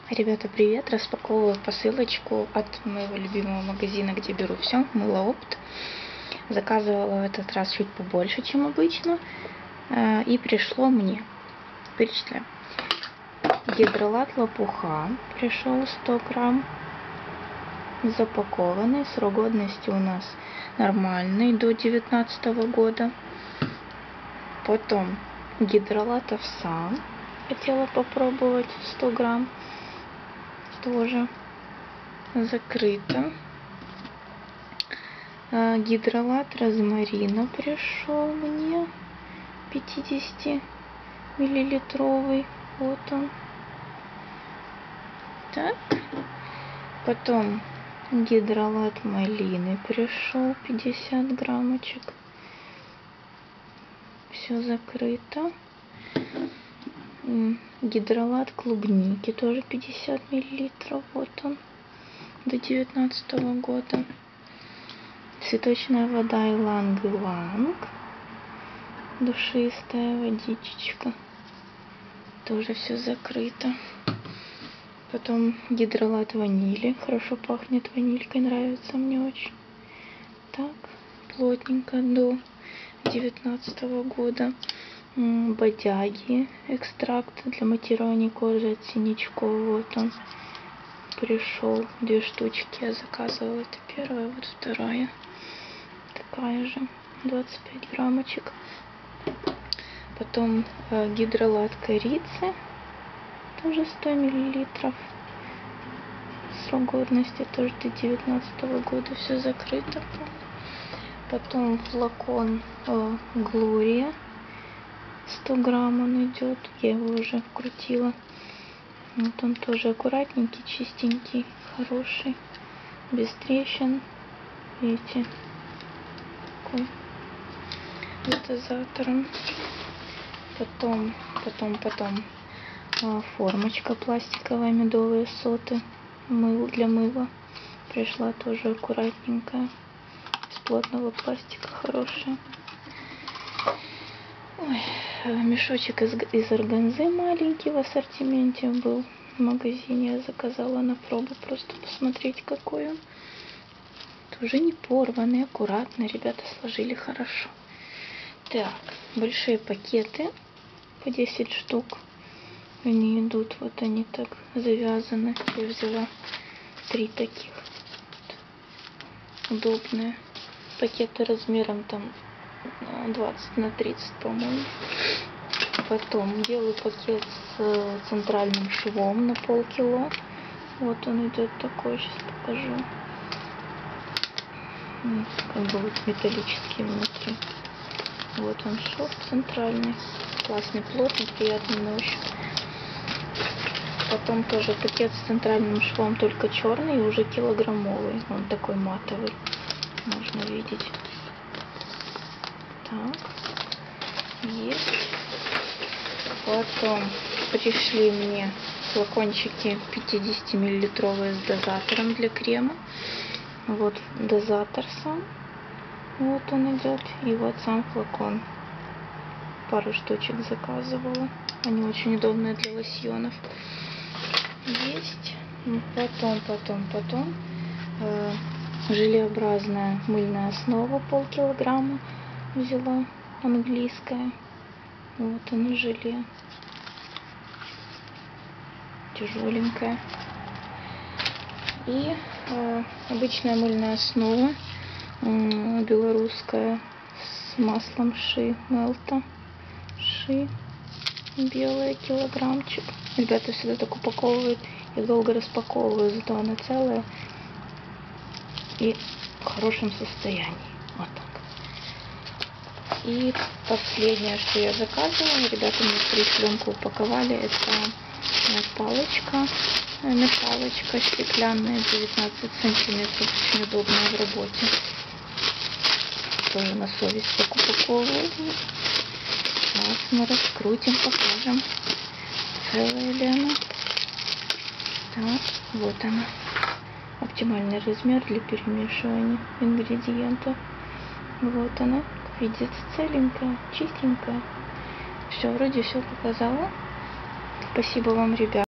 Ребята, привет! Распаковываю посылочку от моего любимого магазина, где беру все, Мылоопт. Заказывала в этот раз чуть побольше, чем обычно. И пришло мне. Перечисляю. Гидролат лопуха пришел 100 грамм. Запакованный. Срок годности у нас нормальный, до 2019 года. Потом гидролат овса. Хотела попробовать 100 грамм. Тоже закрыто. Гидролат розмарина пришел мне 50 миллилитровый. Вот он. Так. Потом гидролат малины пришел 50 граммочек. Все закрыто. Гидролат клубники тоже 50 миллилитров. Вот он. До 2019 года. Цветочная вода иланг-иланг. Душистая водичечка. Тоже все закрыто. Потом гидролат ванили. Хорошо пахнет ванилькой. Нравится мне очень. Так. Плотненько до 2019 года. Бодяги. Экстракт для матирования кожи от синячков. Вот он. Пришел. 2 штучки я заказывала. Это первая, вот вторая. Такая же. 25 граммочек. Потом гидролат корицы. Тоже 100 миллилитров. Срок годности тоже до 2019 года. Все закрыто. Потом флакон Глория. 100 грамм он идет. Я его уже вкрутила. Вот он тоже аккуратненький, чистенький, хороший. Без трещин. Видите? Такой. С дозатором. Потом формочка пластиковая, медовые соты. Для мыла. Пришла тоже аккуратненькая. Из плотного пластика, хорошая. Ой, мешочек из органзы маленький в ассортименте был в магазине. Я заказала на пробу, просто посмотреть, какой он. Тоже не порванный, аккуратно. Ребята сложили хорошо. Так, большие пакеты по 10 штук. Они идут, вот они так завязаны. Я взяла 3 таких. Удобные. Пакеты размером там 20 на 30, по-моему. Потом белый пакет с центральным швом на полкило. Вот он идет такой, сейчас покажу. Как бы вот металлический внутри. Вот он шов центральный. Классный, плотный, приятный на ощупь. Потом тоже пакет с центральным швом, только черный, уже килограммовый. Он такой матовый. Можно видеть. Так. Есть. Потом пришли мне флакончики 50 миллилитровые с дозатором для крема. Вот дозатор сам. Вот он идет. И вот сам флакон. Пару штучек заказывала. Они очень удобные для лосьонов. Есть. Потом. Желеобразная мыльная основа полкилограмма взяла. Английская. Вот она желе. Тяжеленькая. И обычная мыльная основа. Белорусская. С маслом ши. Мелта. Ши. Белая, килограммчик. Ребята всегда так упаковывают. Я долго распаковываю, зато она целая. И в хорошем состоянии. Вот так. И последнее, что я заказывала, ребята мне в пленку упаковали, это палочка, металлочка стеклянная, 19 сантиметров, очень удобная в работе. Тоже на совесть так упаковываю. Сейчас мы раскрутим, покажем, целая ли она. Так, вот она. Оптимальный размер для перемешивания ингредиентов. Вот она. Видится целенькая, чистенькая. Все, вроде все показала. Спасибо вам, ребята.